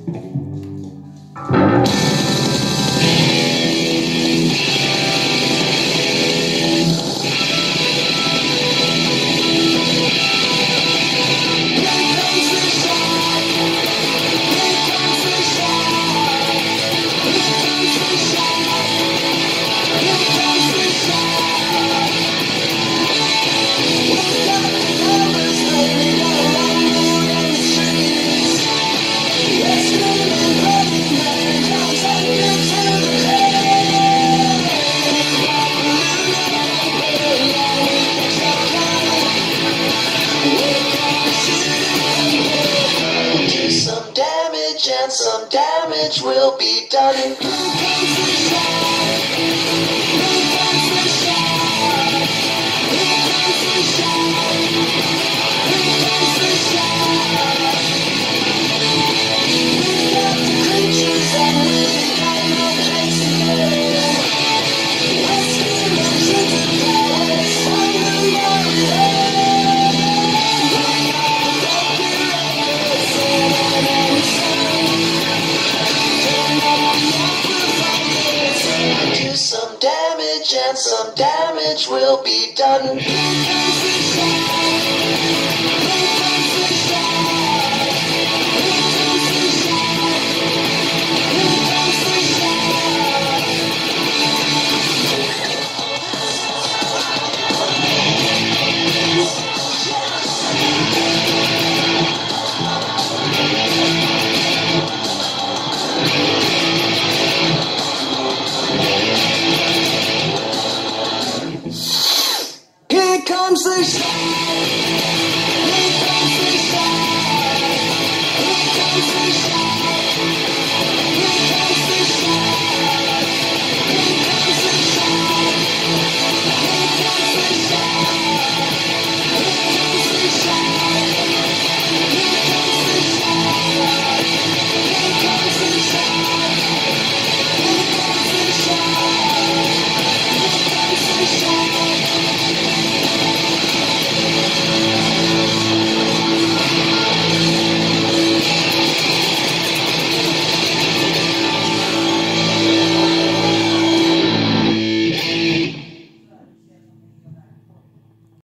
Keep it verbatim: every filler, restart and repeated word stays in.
And some damage will be done. Here comes the shark. Here comes the shark. Here comes the shark. Here comes the shark. We've got the creatures and we've got no place to go. Rescue engines and pilots on the Mario. Some damage and some damage will be done. Here comes the shark.